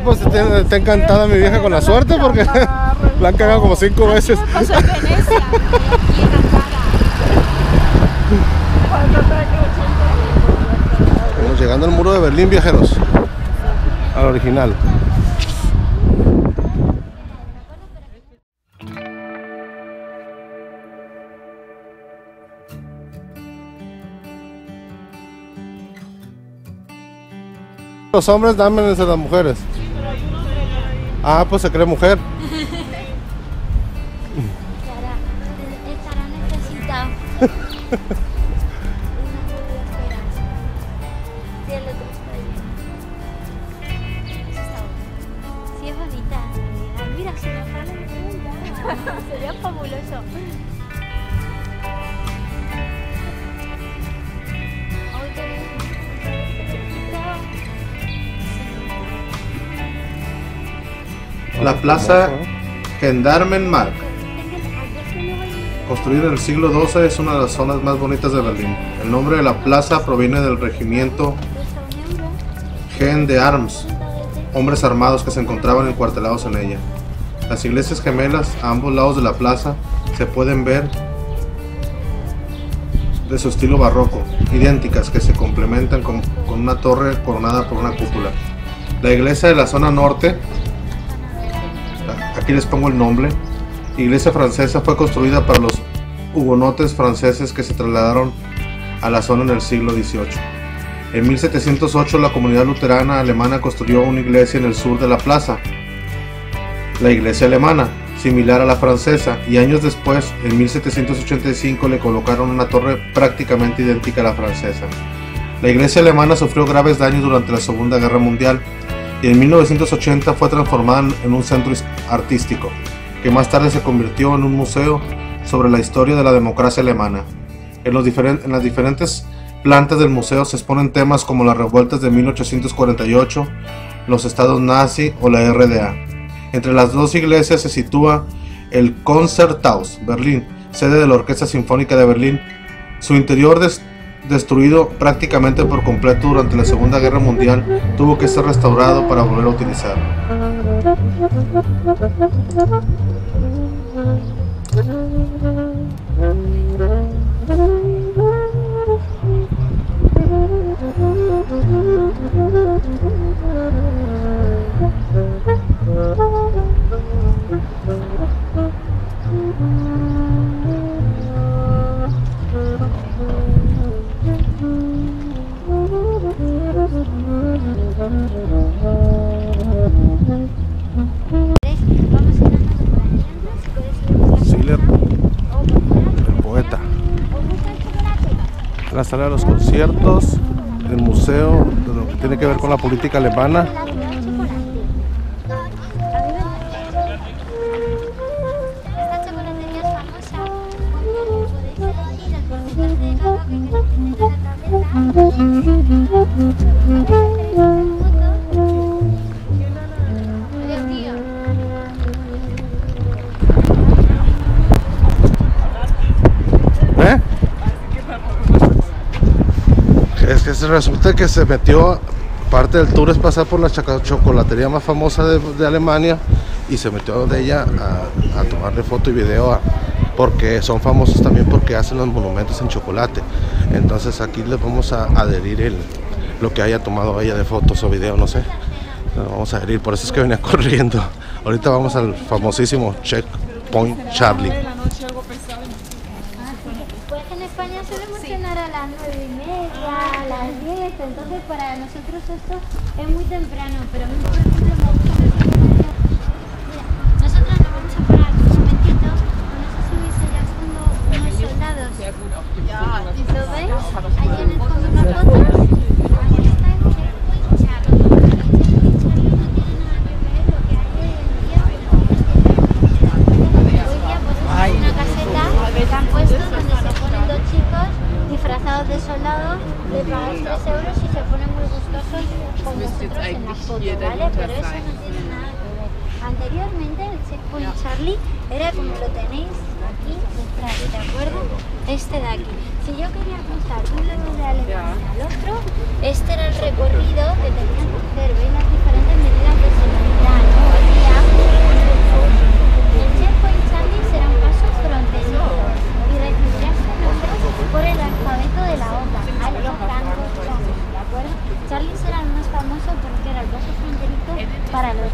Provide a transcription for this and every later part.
pues está encantada mi vieja con la suerte porque la han cagado como 5 veces. Pasó en Venecia, aquí en Ankara. Estamos llegando al muro de Berlín, viajeros. Al original. Los hombres dámenles a las mujeres. Ah, pues se cree mujer. Estará necesitado. Sí, el otro está ahí. Esa está bonita. Sí, es bonita. Mira, se me sale de punta. Sería fabuloso. Ay, qué bien. La plaza Gendarmenmarkt, construida en el siglo XII, es una de las zonas más bonitas de Berlín. El nombre de la plaza proviene del regimiento Gen de Arms, hombres armados que se encontraban encuartelados en ella. Las iglesias gemelas a ambos lados de la plaza se pueden ver de su estilo barroco, idénticas, que se complementan con una torre coronada por una cúpula. La iglesia de la zona norte, aquí les pongo el nombre, iglesia francesa, fue construida para los hugonotes franceses que se trasladaron a la zona en el siglo XVIII. En 1708 la comunidad luterana alemana construyó una iglesia en el sur de la plaza, la iglesia alemana, similar a la francesa, y años después, en 1785, le colocaron una torre prácticamente idéntica a la francesa. La iglesia alemana sufrió graves daños durante la Segunda Guerra Mundial y en 1980 fue transformada en un centro artístico, que más tarde se convirtió en un museo sobre la historia de la democracia alemana. En las diferentes plantas del museo se exponen temas como las revueltas de 1848, los estados nazi o la RDA. Entre las dos iglesias se sitúa el Konzerthaus Berlín, sede de la Orquesta Sinfónica de Berlín. Su interior destruido prácticamente por completo durante la Segunda Guerra Mundial, tuvo que ser restaurado para volver a utilizar. Schiller, el poeta. La sala de los conciertos, el museo, de lo que tiene que ver con la política alemana. Esta chocolatería es famosa. Es que resulta que se metió, parte del tour es pasar por la chocolatería más famosa de Alemania, y se metió de ella a tomarle foto y video, porque son famosos también porque hacen los monumentos en chocolate. Entonces aquí les vamos a adherir lo que haya tomado ella de fotos o video, no sé. Lo vamos a adherir, por eso es que venía corriendo. Ahorita vamos al famosísimo Checkpoint Charlie. Pues en España solemos cenar a las 9:30, a las 10, entonces para nosotros esto es muy temprano, pero a mí por ejemplo me gusta desayunar. Mira, nosotros nos vamos a parar un momentito, no sé si veis allá al fondo unos soldados. ¿Lo veis? Allí en el fondo unas fotos. Ahí está el Checkpoint Charlie. El Checkpoint Charlie no tiene nada que ver lo que hay hoy en día con el Hoy día pues es una caseta que han puesto donde se ponen dos chicos disfrazados de soldados, le pagas 3 euros y se ponen muy gustosos con nosotros en la foto, ¿vale? Pero eso no tiene nada que ver. Anteriormente el Checkpoint Charlie era como lo tenéis aquí detrás, ¿de acuerdo? Este de aquí. Si yo quería cruzar un lado de Alemania al otro, este era el recorrido que tenían que hacer. ¿Veis las diferentes medidas de seguridad?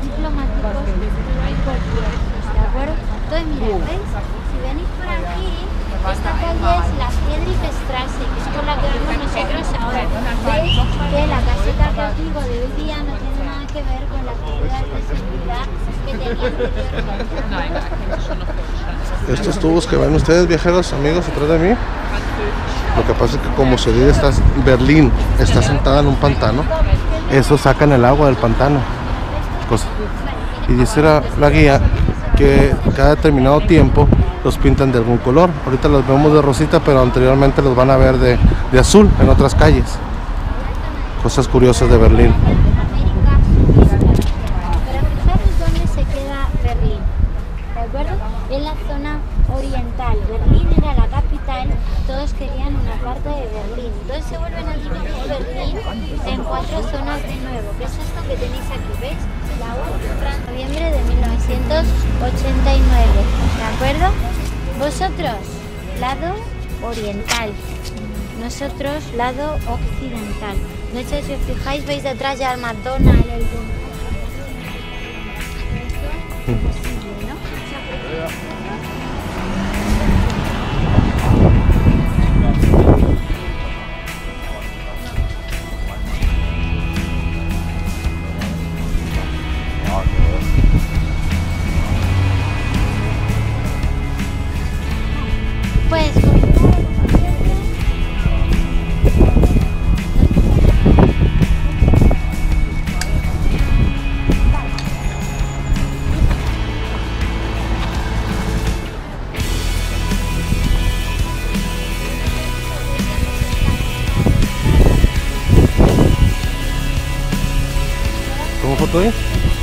diplomáticos y culturales, ¿de acuerdo? Entonces, mira, ¿veis? Si venís por aquí, esta calle es la Friedrichstraße, que es por la que vamos nosotros ahora. Veis que la caseta que os digo de hoy día no tiene nada que ver con las medidas de seguridad que tenía anteriormente. Estos tubos que ven ustedes, viajeros, amigos, atrás de mí, lo que pasa es que como Berlín está sentada en un pantano, eso sacan el agua del pantano. Y dice la guía que cada determinado tiempo los pintan de algún color. Ahorita los vemos de rosita, pero anteriormente los van a ver de azul en otras calles. Cosas curiosas de Berlín. Pero fijaros dónde se queda Berlín, ¿de acuerdo? En la zona oriental. Berlín era la capital, todos querían una parte de Berlín. Entonces se vuelven a dividir Berlín en 4 zonas de nuevo, que es esto que tenéis aquí, ¿veis? La 1 de noviembre de 1989, ¿de acuerdo? Vosotros, lado oriental, nosotros, lado occidental. De hecho, si os fijáis, veis detrás ya el McDonald's, el imposible, ¿no? Pues ¿Cómo foto ahí?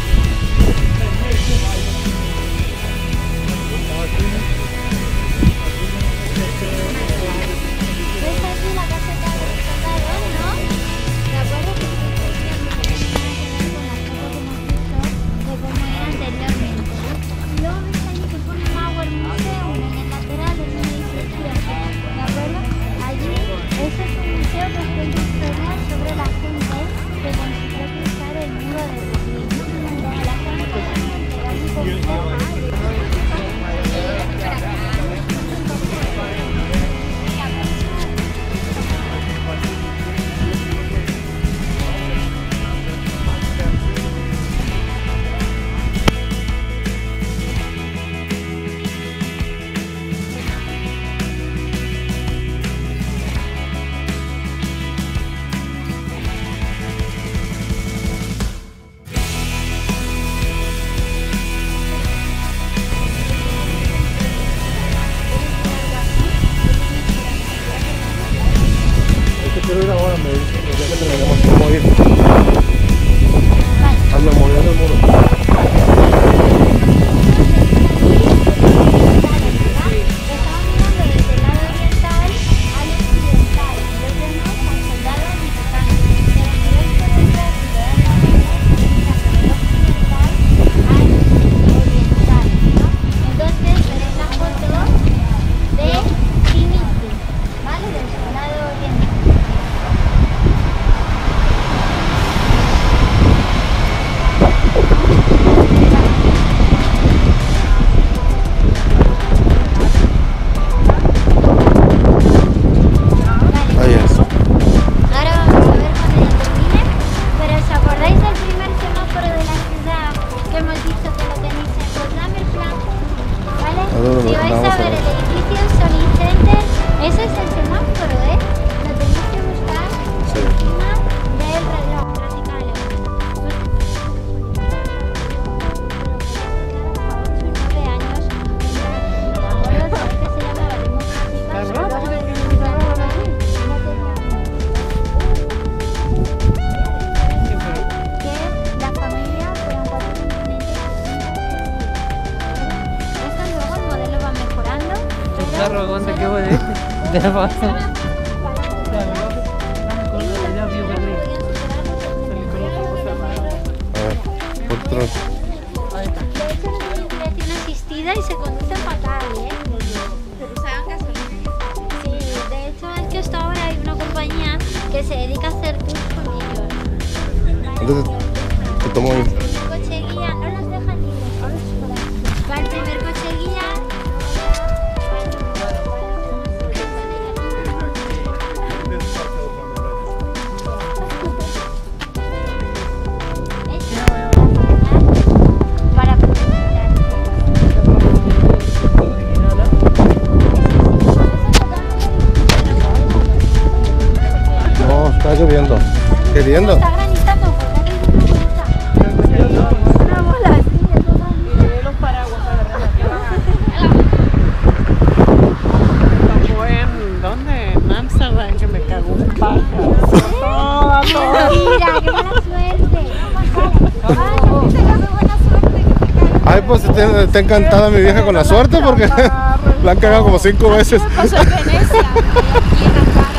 Quiero ir ahora, me dice, ya que terminamos, ¿cómo ir? Al memorial del muro. Arrogante que voy de paso. Otro. De hecho, no tiene dirección asistida y se conduce fatal, ¿eh? Pero usaban gasolina. Sí, de hecho es que hasta ahora hay una compañía que se dedica a hacer tours con ellos. Entonces, te tomo ahí. El coche guía no Qué lindo. Está granizando, porque aquí no está. Una bola así, eso Y los paraguas para Fue en ¿dónde? En Amsterdam que me cagó un pájaro. Mira, qué mala suerte. No, más vale. Ay, a mí se me hace buena suerte que te caiga. Ay, pues está encantada mi vieja con la suerte porque la han cagado como 5 veces. Me pasó en Venecia. Aquí en la cara.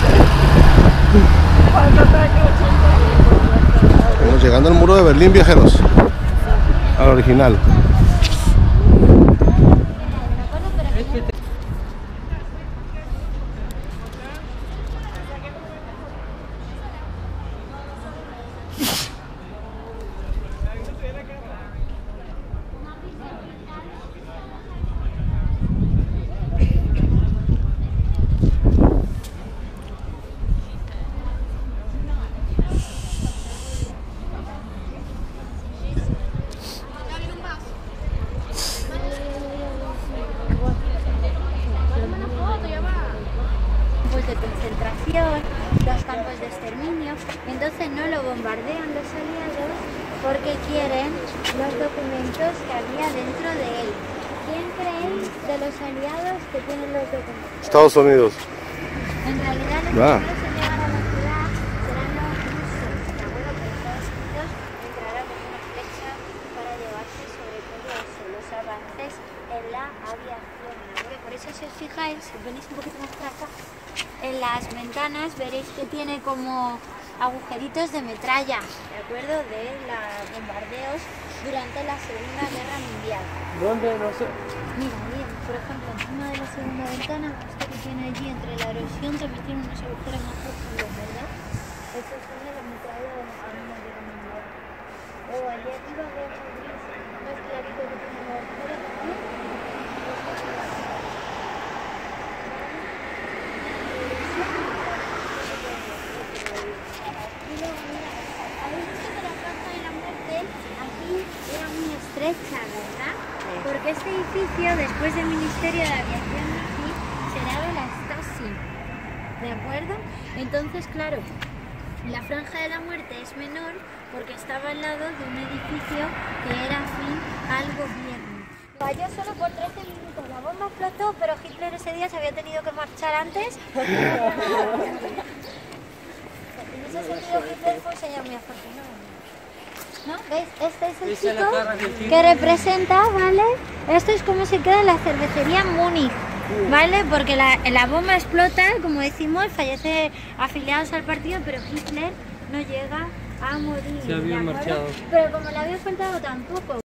Estamos llegando al muro de Berlín, viajeros. Al original. Campos de concentración, los campos de exterminio, entonces no lo bombardean los aliados porque quieren los documentos que había dentro de él. ¿Quién creéis de los aliados que tienen los documentos? Estados Unidos. En realidad los Ah. primeros en llegar a la ciudad serán los rusos, ¿de acuerdo? Pero Estados Unidos entrará con una flecha para llevarse sobre todo eso, los avances en la aviación, ¿de acuerdo? Por eso si os fijáis, si venís un poquito más para acá, en las ventanas veréis que tiene como agujeritos de metralla, ¿de acuerdo? De los bombardeos durante la Segunda Guerra Mundial. ¿Dónde? No sé. Mira, bien, por ejemplo, encima de la segunda ventana, esto que tiene allí entre la erosión, también tiene unos agujeros más profundos, ¿verdad? Estos son de la metralla de la Segunda Guerra Mundial. O allí arriba veo el gris más clarito que tiene el agujero también. Y luego, mira, habéis visto que la Franja de la Muerte aquí era muy estrecha, ¿verdad? Porque este edificio, después del Ministerio de Aviación nazi, será de la Stasi, ¿de acuerdo? Entonces, claro, la Franja de la Muerte es menor porque estaba al lado de un edificio que era afín al gobierno. Falló solo por 13 minutos, la bomba explotó, pero Hitler ese día se había tenido que marchar antes. En ese sentido Hitler fue un señor muy afortunado. ¿No? ¿Veis? Este es el chico que representa, ¿vale? Esto es como se queda en la cervecería en Múnich, ¿vale? Porque la bomba explota, como decimos, fallece afiliados al partido, pero Hitler no llega a morir. Se había ¿de acuerdo? marchado. Pero como le había faltado tan poco